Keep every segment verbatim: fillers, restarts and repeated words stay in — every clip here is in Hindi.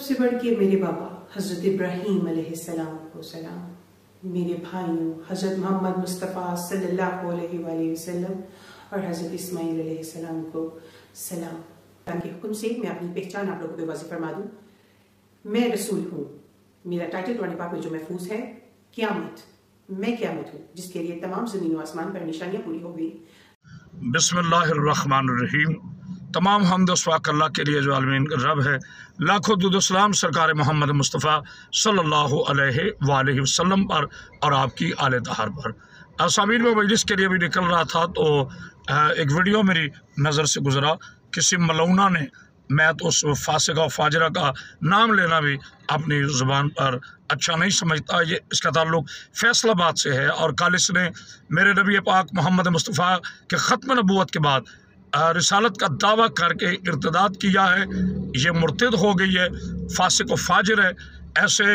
सबसे बढ़ के मेरे बाबा हज़रत इब्राहीम अलैहिस्सलाम को सलाम, मेरे भाइयों हज़रत मोहम्मद मुस्तफ़ा सल्लल्लाहु अलैहि वसल्लम और हज़रत इस्माइल अलैहिस्सलाम को सलाम। ताकि हुक्म से मैं अपनी पहचान आप लोगों को वाज़ेह फरमा दूँ। मैं रसूल हूँ। मेरा टाइटल कुरान पाक में जो महफूज है, क़यामत। मैं क़यामत हूँ जिसके लिए तमाम ज़मीन व आसमान पर निशानियाँ पूरी हो गई। बिस्मिल्लाहिर्रहमानिर्रहीम। तमाम हमद स्वाक अल्लाह के लिए जो आलमीन का रब है। लाखों दुरूद सलाम सरकार मोहम्मद मुस्तफ़ा सल्लल्लाहु अलैहि वसल्लम पर और आपकी आले तहार पर। असामीन में मजलिस के लिए भी निकल रहा था तो एक वीडियो मेरी नज़र से गुजरा। किसी मलौना ने, मैं तो उस फासिका और फाजरा का नाम लेना भी अपनी ज़ुबान पर अच्छा नहीं समझता। ये इसका ताल्लुक़ फैसलाबाद से है और कल इसने मेरे नबी पाक मोहम्मद मुस्तफ़ा के ख़त्म नबूवत के बाद रिसालत का दावा करके इर्तिदाद किया है। ये मुर्तद हो गई है, फासिक व फाजिर है। ऐसे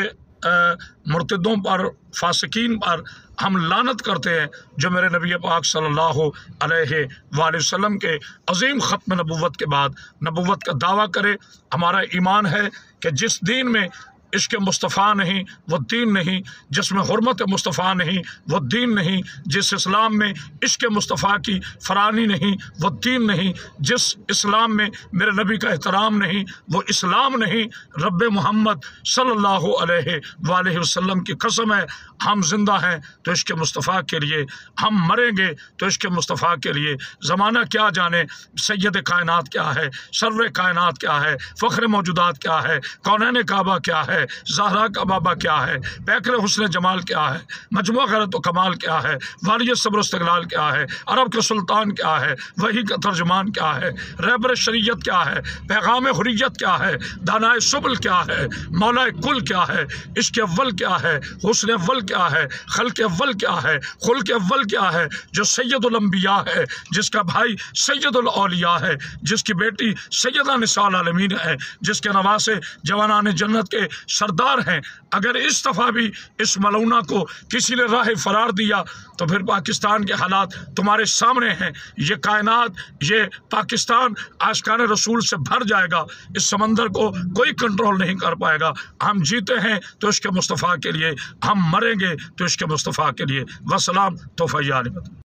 मुर्तदों पर, फासिकीन पर हम लानत करते हैं जो मेरे नबी पाक सल्लल्लाहु अलैहि वसल्लम के अजीम ख़त्म नबूवत के बाद नबूवत का दावा करे। हमारा ईमान है कि जिस दीन में इश्क़ मुस्तफ़ा नहीं वो दीन नहीं, जिसमें हुर्मत मुस्तफ़ा नहीं वो दीन नहीं, जिस इस्लाम में इश्क़ मुस्तफ़ा की फ़रानी नहीं वो दीन नहीं, जिस इस्लाम में मेरे नबी का एहतराम नहीं वो इस्लाम नहीं। रब्बे मोहम्मद सल्लल्लाहु अलैहि वसल्लम की कसम है, हम जिंदा हैं तो इश्क़ मुस्तफ़ा के लिए, हम मरेंगे तो इश्क़ मुस्तफ़ा के लिए। ज़माना क्या जाने सैयद कायनात क्या है, सर्वर कायनात क्या है, फ़ख्र मौजूदात क्या है, कौनैन काबा क्या है, ज़हरा का बाबा क्या है, पैकर हुस्न जमाल क्या है, मजमू गैरत व कमाल क्या है, वालिय सब्र इस्तक़लाल क्या है, अरब के सुल्तान क्या है, वही का तर्जुमान क्या है, रहबर शरीयत क्या है, पैगाम हुर्रियत क्या है, दानाए सुबल क्या है, मौलाए कुल क्या है, इश्क़ अव्वल क्या है, हुस्न अव्वल क्या है, खल्क़ अव्वल क्या है, खुल्क़ अव्वल क्या है, जो सैयदुल अंबिया है, जिसका भाई सैयदुल औलिया है, जिसकी बेटी सैयदा निसाल आलमीन है, जिसके नवासे जवानाने जन्नत के सरदार हैं। अगर इस दफ़ा भी इस मलौना को किसी ने राह फरार दिया तो फिर पाकिस्तान के हालात तुम्हारे सामने हैं। ये कायनात, ये पाकिस्तान आशिकाने रसूल से भर जाएगा। इस समंदर को कोई कंट्रोल नहीं कर पाएगा। हम जीते हैं तो इश्क़ मुस्तफ़ा के लिए, हम मरेंगे तो इश्क़ मुस्तफ़ा के लिए। वसलाम तोफ़ा।